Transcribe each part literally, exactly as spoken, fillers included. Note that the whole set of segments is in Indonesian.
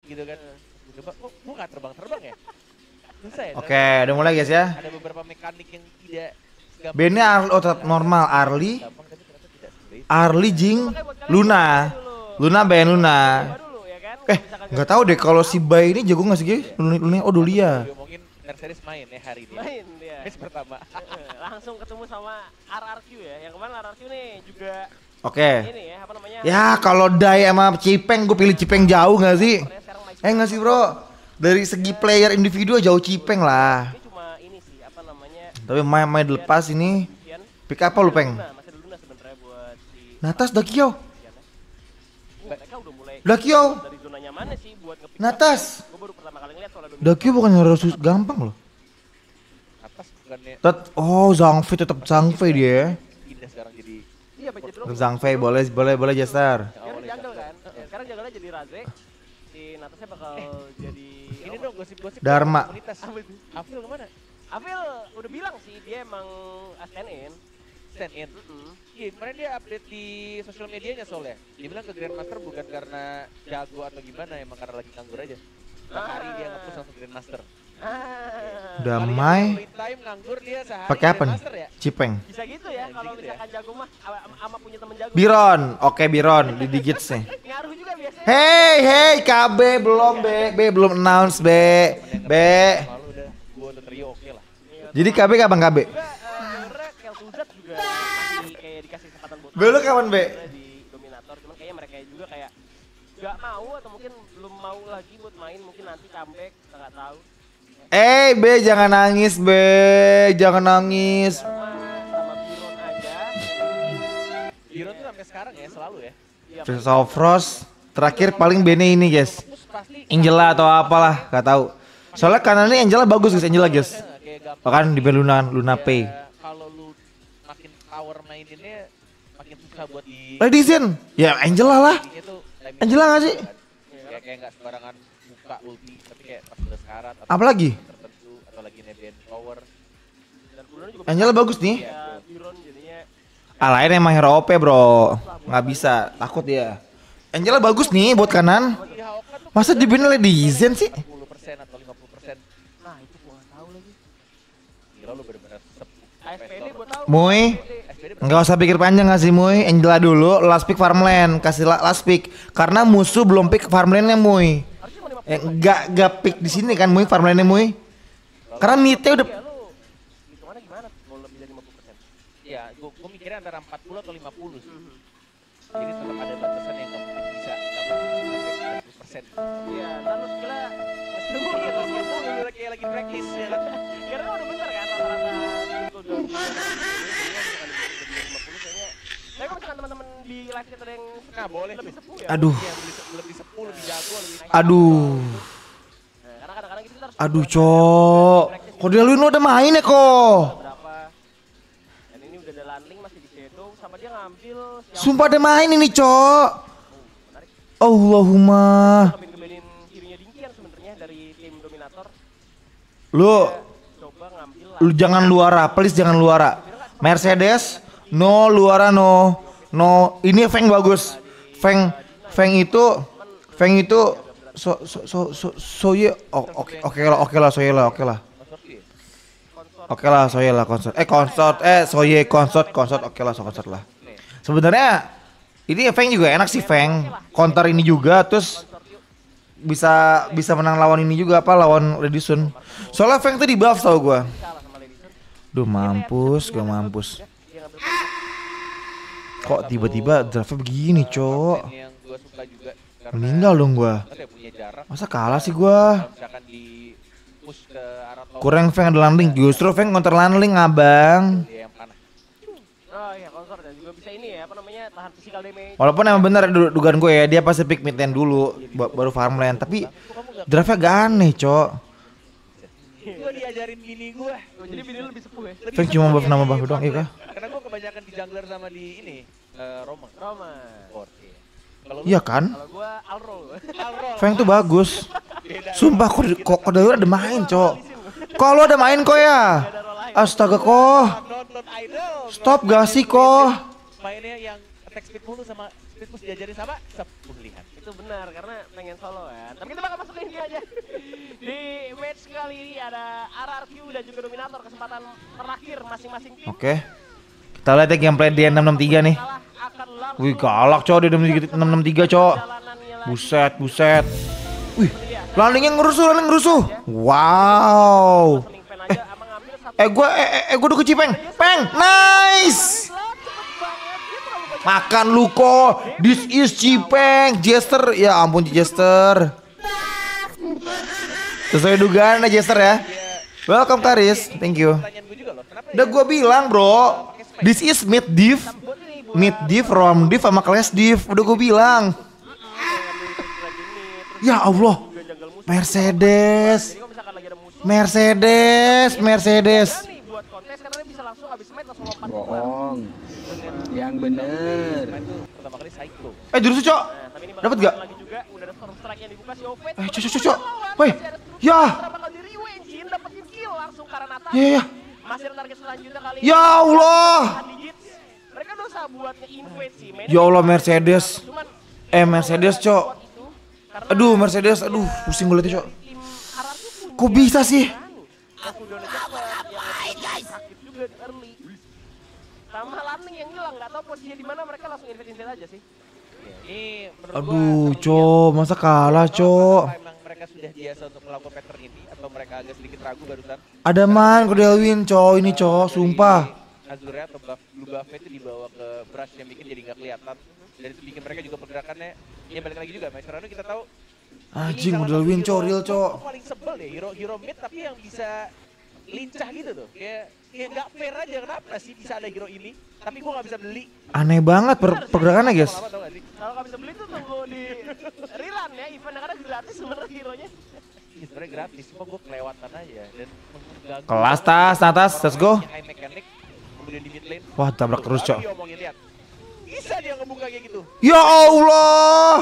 gitu kan. Gue coba, kok gue gak terbang-terbang ya? Susah ya? Oke, udah mulai guys ya. Ada beberapa mekanik yang tidak segampang. Bandnya Arli, oh tetap normal, Arli. Gampang, tapi ternyata tidak sesulit. Arli Jing, Luna. Luna band Luna. Eh, nggak tahu deh kalau si Bay ini jago nggak sih guys? Luna, Luna, oh Dulia. Ngomongin Mercedes main ya hari ini. Main dia. Match pertama. Langsung ketemu sama R R Q ya. Yang kemarin R R Q nih juga Oke. ini ya, apa namanya? Ya kalau Dai sama Cipeng, gue pilih Cipeng jauh nggak sih? Eh nggak sih bro? Dari segi player individu jauh Cipeng lah. Ini cuma ini sih, apa namanya? Tapi main-main dilepas ini. Pick apa lu Peng? Nah, masih ada Luna sebenarnya buat si Natas Dakio. Uh, mereka udah mulai Dakio. dari zona nyamannya sih buat nge-pick up. Natas. Gue baru pertama kali ngeliat soalnya Dominik. Dakio bukan harus gampang loh. Atas bukannya Tet, oh Zhangfei tetap Zhangfei dia. pindah sekarang jadi Iya, back drop. Zhangfei boleh boleh boleh Jaster. Sekarang jungle kan. Ya, sekarang jungle-nya jadi Raze. Si Natasnya bakal jadi ini dong gosip-gosip Dharma. komunitas. Afil kemana? Afil udah bilang sih dia emang stand in. Stand in. Mm-mm. Iya, kemarin dia update di sosial medianya soalnya. Dia bilang ke Grandmaster bukan karena jago atau gimana, emang karena lagi nganggur aja. Sehari dia nge-push langsung Grandmaster. Ah. Damai. Kali time nganggur dia sehari Pakai apa nih? Grandmaster ya. Cipeng. Bisa gitu ya, Ya, kalau gitu misalkan jago mah ama- ama punya temen jago. Biron, oke Biron di digits nih. Ngaruh juga biasanya. Hey hey K B belum B B belum announce B B. Malu udah gua udah trio oke lah. Jadi K B kapan K B? Juga eh, sebenarnya Kel'Thuzad juga masih kayak dikasih kesempatan buat B lu kapan B? sebenarnya di Dominator, cuman kayaknya mereka juga kayak gak mau atau mungkin belum mau lagi buat main, mungkin nanti comeback, kita nggak tahu. Eh B jangan nangis B, jangan nangis. Sama sama Biron aja. Hero tuh sampai sekarang ya selalu ya. Iya, Prince of Frost terakhir paling Bene ini guys. Terus pasti Angela atau apalah, gak tahu. Soalnya kanannya Angela bagus guys, Angela guys. eh, kayak gampang. Bahkan di band Luna Luna Pay. Ya, kalau lu makin power maininnya makin susah buat di Ladies'in, ya Angela lah. ininya tuh timing Angela nggak sih? kayak kayak nggak sembarangan buka ulti tapi kayak pas udah sekarat atau Apalagi? tertentu atau lagi nebeng power. dan Bulan juga Angela bagus nih. ya Biron jadinya Ah lain emang hero O P bro, nggak bisa, takut dia. Angela bagus nih buat kanan. Di Haoka tuh Masa di band Ladies'in sih? sepuluh persen atau lima puluh persen. nah itu gua nggak tahu lagi. Gila lu bener-bener sepuh. A S P D gua tahu. Muy, S P D nggak usah pikir panjang nggak sih Muy. Angela dulu, last pick farmland, kasih la- last pick. Karena musuh belum pick farmlandnya Muy. Harusnya cuma lima puluh. Eh, nggak nggak pick di sini kan Muy farmlandnya Muy. Karena midnya udah Ya lu hitungannya gimana tuh kalau lebih dari lima puluh persen? ya gua, gua mikirnya antara empat puluh atau lima puluh sih. Jadi tetap ada batasan yang nggak mungkin bisa nggak mungkin sampai sembilan puluh persen. Iya, ntar lu skillnya nge-skill Iya, mulu terus gitu. sepuluh udah kayak lagi practice ya kan. Karena kan udah bener kan rata-rata skill udah lima puluh kayaknya. Tapi kalau misalkan teman-teman di live kita ada yang Nah, boleh lebih tuh. sepuh ya. Aduh, Iya, lebih, se- lebih sepuluh, lebih jago, lebih aduh, Nah, karena kadang-kadang gitu kita harus aduh buat cok. Kok dia lu udah main ya kok? berapa. Dan ini udah ada landing masih di shadow sama dia ngambil siapa Sumpah ada main ini cok. menarik. Allahumma. Ngebenin kirinya Dinkian sebenarnya dari tim Dominator. Lu Coba ngambil lu jangan luara, please jangan luara. Mercedes, no luara no. No, ini Feng bagus. Feng Feng itu Feng itu so so so so, so ye oh, oke oke lah oke lah soye lah oke lah. konsorsi ya? Oke lah soye lah konsort. Eh konsort eh soye konsort konsort oke lah so konsort lah. Sebenarnya ini Feng juga enak sih Feng. Counter ini juga terus bisa bisa menang lawan ini juga apa lawan Redison. Soalnya Feng tuh di buff tau gua. kalah sama Ledison. Duh mampus, gua mampus. Dia ngambil Kok tiba-tiba draftnya begini, cok? Ini yang gua suka juga karena Meninggal dong gua. kayak punya jarak. Masa kalah sih gua? Kalau misalkan di push ke arah tower Kurang Feng ada landing, justru Feng counter landing abang. dia yang panah. Oh iya konsort ya juga bisa ini ya apa namanya tahan physical damage. Walaupun emang bener du- dugaan gue ya, dia pasti pick mid lane dulu, ba- baru farmland. Tapi draftnya gak aneh, cok. Gua diajarin bini gua. Oh, jadi video lebih sepuh ya. Lebih Feng cuma sepuh buff ya nama di buff doang, iya kah? Karena gua kebanyakan di jungler sama di ini eh, Roma. Roma. Board, iya. Kalau lu Iya kan? Kalau gua Alro. Alro. Feng tuh bagus. Beda. Sumpah kok kok kok Daura ada main, cok. Kok lu ada main kok ya? Astaga kok. Nonton idol. Stop gak sih kok? Mainnya yang attack speed mulu sama speed push diajarin sama sepuh lihat. Itu itu benar karena pengen solo kan. Tapi kita bakal masuk ke ini aja. Di match kali ini ada R R Q dan juga Dominator, kesempatan terakhir masing-masing tim. Oke. Kita lihat ya gameplay dia enam enam tiga nih. Wih galak cowok dia enam enam tiga cowok. Buset buset. Wih landingnya ngerusuh landing ngerusuh. Wow. Eh, eh gue eh, eh gue udah ke Cipeng. Peng nice. Makan lu kok. This is Cipeng. Jester. Ya ampun Jester. Sesuai dugaan Jester ya. Welcome Karis. Thank you. Udah gue bilang bro. This is mid div. Mid div, rom div sama class div. Udah gue bilang. Ya Allah. Mercedes. Mercedes. Mercedes. Bohong. Yang bener. Pertama kali Psycho. Eh jurusnya cok. Dapat gak? Eh cok cok cok. Woi. Ya. Ya ya. Ya Allah. Ya Allah Mercedes. Eh Mercedes cok. Aduh Mercedes. Aduh pusing gue liatnya cok. Kok bisa sih? Sama landing yang hilang, nggak tahu posisinya di mana, mereka langsung invade-invade aja sih. Ini menurut Aduh gua, cok, masa kalah cok. apa emang mereka sudah biasa untuk melakukan pattern ini atau mereka agak sedikit ragu barusan? Ada man Kodelwin cok, ini cok, sumpah. Azure atau buff, blue buff-nya itu dibawa ke brush yang bikin jadi nggak kelihatan. Dan itu bikin mereka juga pergerakannya, ya balik lagi juga, Maestro Rano kita tahu. Anjing Kodelwin cok, real cok. Gua paling sebel deh, hero hero mid tapi yang bisa lincah gitu tuh, kayak kayak nggak fair aja, kenapa sih bisa ada hero ini tapi gua nggak bisa beli. Aneh banget per pergerakannya guys. Kalau nggak bisa beli tuh tunggu di rerun ya, event karena gratis sebenarnya hero-nya. Ya, sebenarnya gratis, cuma gua kelewatan aja dan mengganggu. Kelas tas, atas, let's go. High mechanic, kemudian di mid lane. Wah tabrak terus cok. Dia omongin, lihat. Bisa dia ngebuka kayak gitu. Ya Allah.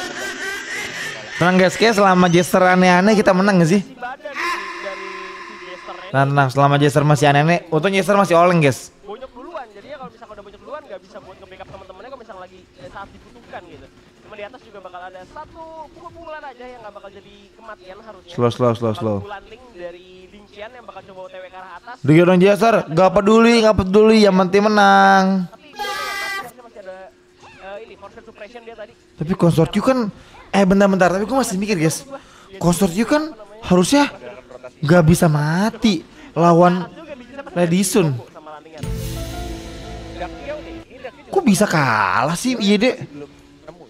Tenang guys, kayak selama Jester aneh-aneh kita menang gak sih? Si badan dari dari si Jesternya Nah, tenang, selama Jester masih aneh-aneh, untung Jester masih oleng guys. bonyok duluan, jadinya kalau misalkan udah bonyok duluan nggak bisa buat nge-backup teman-temannya kalau misalkan lagi eh, saat dibutuhkan gitu. Cuma di atas juga bakal ada satu pukul-pukulan aja yang nggak bakal jadi kematian harusnya. Slow, slow, slow, slow. Pukulan link dari Lincian yang bakal coba O T W ke arah atas. Dia dong Jester, gak peduli, gak peduli, yang penting menang. Tapi dia masih, masih ada uh, ini constant suppression dia tadi. Tapi Consort You kan, eh bentar-bentar, tapi gue masih mikir guys. Consort You kan harusnya gak bisa mati lawan Lady Sun. Sama landingan. Daktiau nih, ini Daktiau juga Kok bisa kalah sih I Y D? belum nemu.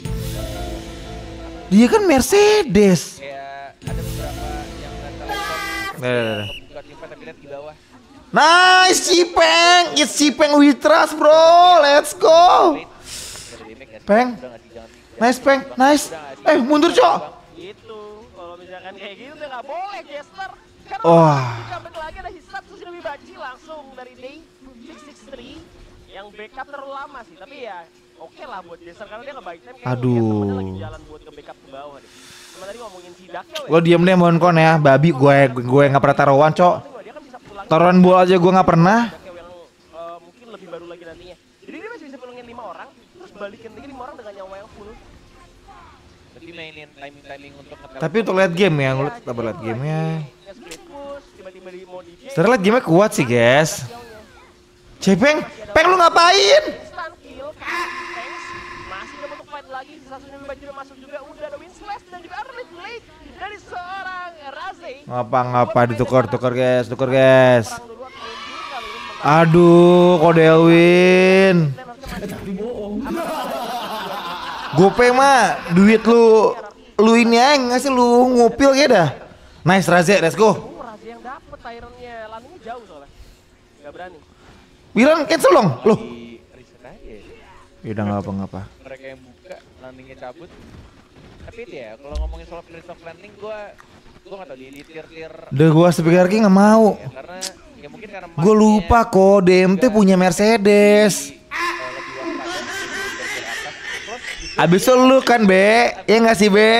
Dia kan Mercedes. Kayak ada beberapa yang nggak telepon, Nah, nah, nah. buka tipe tapi lihat di bawah. Nice Cipeng, it's Cipeng we trust bro, let's go. Peng, nice Peng, nice. Eh mundur cok. Gitu, kalau misalkan kayak gitu udah nggak boleh Jester. Karena Wah. comeback lagi ada Hisat terus lebih baci langsung dari Day enam enam tiga yang backup terlalu lama sih, tapi ya oke lah buat Jester karena dia nge-buy time kayak Aduh. ngeliat temennya lagi jalan buat ke-backup ke bawah deh. Cuma tadi ngomongin si Dakyo ya. Lo diem deh mohon kon ya, babi gue gue nggak pernah taruhan cok. Dia kan bisa pulang Taruhan bola aja gue nggak pernah. Dakyo yang eh, mungkin lebih baru lagi nantinya. Jadi dia masih bisa pulangin lima orang terus balikin lagi lima orang dengan nyawa yang full. Berarti mainin timing-timing untuk ngetel. Tapi untuk lihat game ya, gue lihat lihat gamenya. Yang split push tiba-tiba di mau di Setelah lihat gamenya kuat sih guys. Cepeng, Peng lu ngapain? Instant kill, thanks. Masih ada untuk fight lagi, satu lebih baju udah masuk juga, udah ada win slash dan juga early play dari seorang Raze. Ngapa-ngapa ditukar-tukar guys, tukar guys. Perang duluan mundur kali ini menang. Aduh, Kodelwin. Gope mah duit lu lu ini aja nggak sih lu ngupil ya dah. Nice Raze, let's go. Oh, Raze yang dapet Tyrant-nya, landingnya jauh soalnya. Gak berani. Wiran cancel dong, loh. Di reset aja ya. Ya udah nggak apa-apa. Mereka yang buka, landingnya cabut. Tapi itu ya, kalau ngomongin soal finish of landing, gua gua nggak tahu di, di tier-tier Udah gua speaker King nggak mau. ya, karena ya mungkin karena Gue lupa kok D M T punya Mercedes. uh, lebih waspada di tier-tier atas. Plus juga Abis itu lu kan Be, ya nggak sih Be?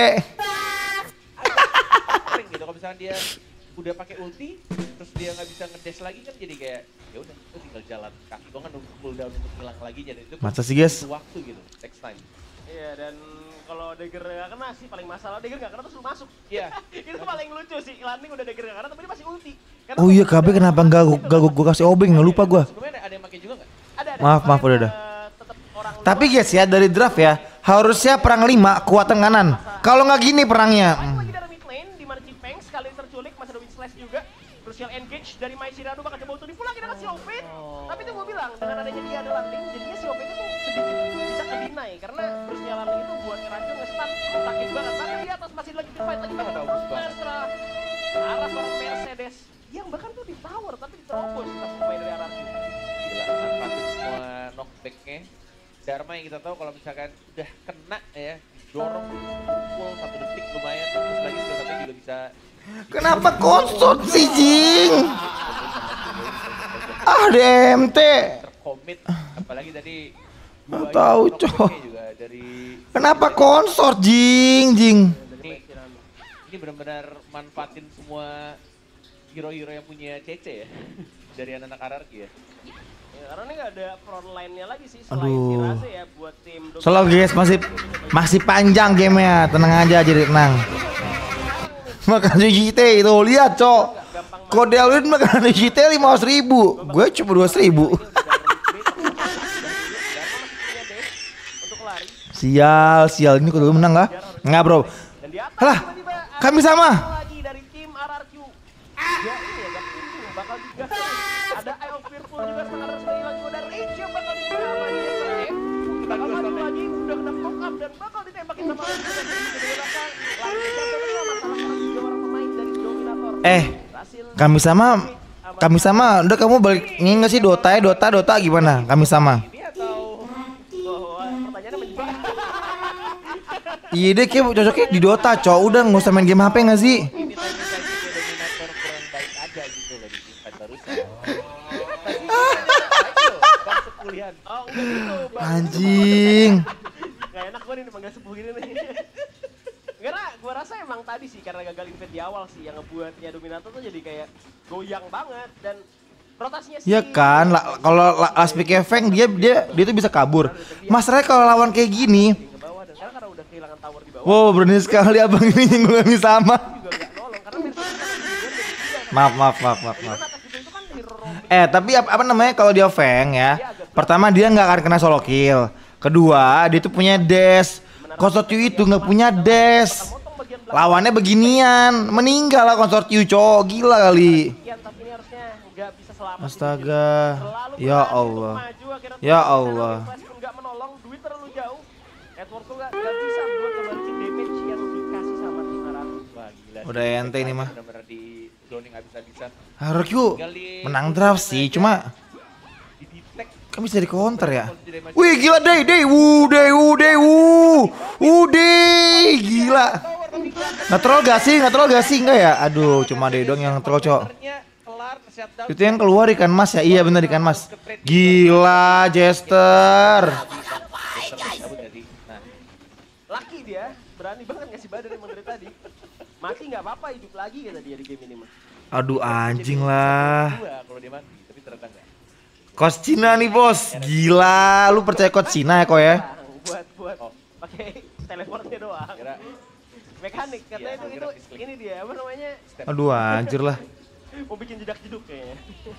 sering gitu kalau misalnya dia udah pakai ulti, terus dia nggak bisa ngedash lagi kan jadi kayak ya udah, gue tinggal jalan kaki, gue kan nunggu cooldown untuk hilang lagi jadi itu Masa sih guys? butuh waktu gitu, takes time. Iya, dan kalau Dagger nggak kena sih paling masalah. Dagger nggak kena terus lu masuk. Iya. Itu paling lucu sih. Landing udah Dagger nggak kena tapi dia masih ulti. Karena Oh iya, K B kenapa enggak gua gua kasih obeng, nggak lupa gua. Sebelumnya ada yang pakai juga nggak? Ada, ada. Maaf, maaf, Kemarin, udah, udah. eh, tetep orang Tapi luar. guys ya, dari draft ya, harusnya perang lima kekuatan kanan. Kalau nggak gini perangnya. Main Hmm. lagi dari mid lane di mana Cipeng sekali terculik masih ada win slash juga. Crucial engage dari Mai Shirado bakal coba untuk dipulangin dengan si Opin. Tapi itu gue bilang dengan adanya dia ada landing jadinya si Opin itu sedikit bisa ke deny karena Bruce-nya landing itu buat ngeracun nge-stun sakit banget. Bahkan di atas masih lagi fight lagi bahkan Bagus banget. Masra arah seorang Mercedes yang bahkan tuh di tower tapi diterobos langsung pemain dari arah itu. Gila, manfaatin semua knockback-nya. Dharma yang kita tahu kalau misalkan udah kena ya, dorong full satu detik lumayan, terus lagi skill satunya juga bisa. Kenapa konsort sih Jing? Ah D M T. Terkomit, apalagi tadi dua Tahu, knockback-nya Cok. juga dari. Kenapa konsort Jing Jing? Ini, ini benar-benar manfaatin semua hero-hero yang punya C C ya dari anak-anak Ararki ya. Ya, karena ini nggak ada front line-nya lagi sih selain Aduh. Shirase ya buat tim Selalu guys, masih masih panjang gamenya, tenang aja jadi tenang. Makan G T itu lihat cok. Kode Alwin makan G T lima ratus ribu, gue cuma dua ribu. untuk lari Sial, sial ini kode menang lah? Enggak bro. dan di atas Halah, tiba-tiba ada kami sama. lagi dari tim R R Q. Ya ini ya gak pintu bakal digas. Ada Eye of Fearful juga setengah harus hilang juga dan Rage yang bakal dibuka sama Jester. Bakal maju lagi udah kena block up dan bakal ditembakin sama Rage dan di belakang. Lagi Jester masalah karena tiga orang pemain dari Dominator. Eh, Berhasil kami sama, kami sama. Udah kamu balik ini nggak sih Dota ya Dota Dota gimana? Kami sama. Ini atau Oh, pertanyaannya menjebak. Iya deh kayak cocoknya di Dota cok. Udah nggak usah main game H P nggak sih? ini tadi tadi Dominator kurang baik aja gitu loh di event barusan. Tadi bang sepulian. Oh, udah gitu. Bang. Anjing. Gak enak gue nih manggil sepuh gini nih. Karena gue rasa emang tadi sih karena gagal invade di awal sih yang ngebuatnya Dominator tuh jadi kayak goyang banget dan rotasinya sih. Ya kan, la- kalau la- last pick Feng dia dia dia tuh bisa kabur. Masalahnya kalau lawan kayak gini, Ke bawah dan sekarang karena udah kehilangan tower di bawah. wow berani sekali abang ini nyinggung kami sama. Juga gak nolong karena Mercedes kan kemudian dari tiga. Maaf maaf maaf maaf Di maaf. mana atas juga itu kan hero roaming. Eh tapi apa, apa namanya kalau dia Feng ya, pertama dia nggak akan kena solo kill. Kedua dia tuh punya dash. Konsortiu itu nggak punya dash. Motong bagian belakang. Lawannya beginian, meninggal lah Konsortiu cowok gila kali. Sekian, tapi ini harusnya nggak bisa selamat. Astaga, Terlalu ya berani Allah. untuk maju, akhirnya Ya Flash Allah. pun nggak menolong, duit terlalu jauh. Edward tuh nggak nggak bisa buat ngebalikin damage yang dikasih sama tim Araki. Wah gila. sih. Udah ente ini mah. Benar-benar di zoning habis-habisan. Harusnya menang draft sih, cuma Di detect. kan bisa di counter ya. Wih gila deh deh, wuh deh wuh deh wuh, wuh deh gila. Nggak troll gak sih? Nggak troll gak sih? Enggak ya? Aduh, cuma deh dong yang troll cok. Kelar, shutdown. Itu yang keluar ikan mas ya? Iya bener ikan mas. Gila Jester. Cabut jadi. Nah, Lucky dia, berani banget ngasih badan emang dari tadi. Mati nggak apa-apa, hidup lagi kata dia di game ini mah. Aduh anjing lah. dua kalau dia mati, tapi ternyata enggak. Coach Cina nih bos. Gila, lu percaya Coach Cina ya kok ya? Bang, buat buat Oh. pakai teleportnya doang. Kira Mekanik katanya Iya, itu kira itu misklik. ini dia apa namanya? Aduh anjir lah. Mau bikin jedak jeduk kayaknya.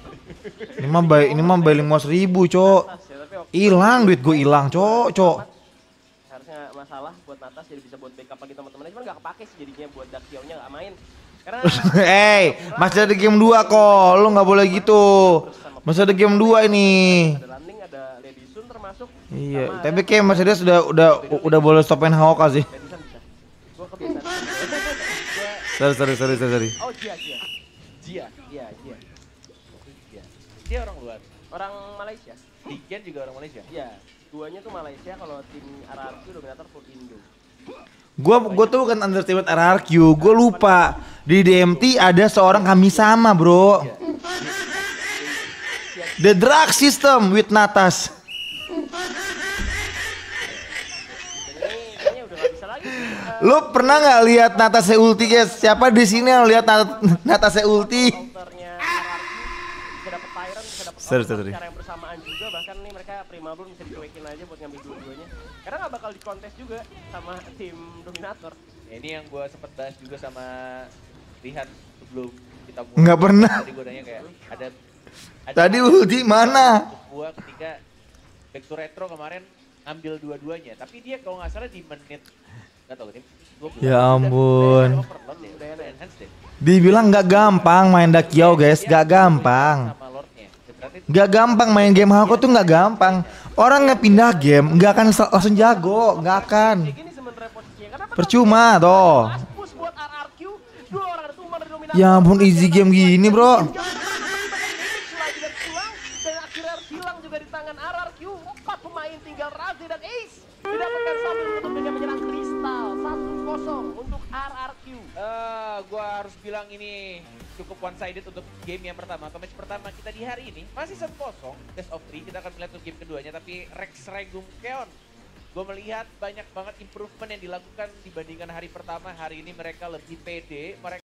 Ini mah bay, ini mah bay lima ratus ribu cok. Natas ya, tapi oke. Hilang duit gue hilang cok cok. Harusnya nggak masalah buat Natas jadi bisa buat backup lagi teman-temannya cuman nggak kepake sih jadinya buat Daxio-nya nggak main. Karena Hey, masih ada game dua kok. Lu nggak boleh gitu. Masih ada game dua ini. ada landing ada Lady Sun termasuk. Iya, sama tapi ada- kayak Mercedes udah udah udah boleh stopin Haoka sih. Lady Sun bisa. Gua kebiasaan. Gua- Sorry sorry sorry sorry. sorry. Oh Jia Jia. Jia. Iya Jia. Jia. Dia orang luar. Orang Malaysia. Tigen juga orang Malaysia. Iya. Duanya tuh Malaysia kalau tim R R Q Dominator full Indo. Gua gua tuh bukan understatement R R Q, gua lupa di D M T ada seorang kami sama bro. The drug system with Natas. Ini kayaknya udah nggak bisa lagi. Eh, Lu pernah nggak lihat Natasnya ulti guys? Siapa di sini yang lihat Nat- Natasnya ulti? counternya R R Q bisa dapet Tyrant, bisa dapet Sorry, Orb sorry. secara yang bersamaan juga bahkan nih mereka Prima belum bisa dicuekin aja buat ngambil dua-duanya. Karena nggak bakal dikontes juga sama tim Dominator. Ya, ini yang gue sempat bahas juga sama Rihan sebelum kita mulai. Nggak pernah. Tadi gue nanya kayak ada, ada Tadi ulti mana? Gue ketika back to retro kemarin ngambil dua-duanya, tapi dia kalau nggak salah di menit nggak tahu nih. Ya ampun. Udah ada enhance deh. Dibilang nggak gampang main Dakiao guys, nggak gampang. Sama Lordnya. Berarti Nggak gampang main game Hako tuh nggak gampang. Orang ngepindah game nggak akan sel- langsung jago, nggak akan. Kayak gini sebenarnya posisinya. Kenapa? Percuma toh. Last push buat R R Q, dua orang ada tumbang dari Dominator. Ya ampun easy game gini bro. Lagi dan pulang dan akhirnya hilang juga di tangan R R Q. Empat pemain tinggal Razi dan Ace didapatkan sambil menutup dengan menyerang Kristal. Satu kosong untuk R R Q. Eh, gua harus bilang ini cukup one sided untuk game yang pertama atau match pertama kita di hari ini. Masih satu kosong, best of three. Kita akan melihat untuk game keduanya, tapi Rex Regum Keon. Gue melihat banyak banget improvement yang dilakukan dibandingkan hari pertama. Hari ini mereka lebih pede. Mereka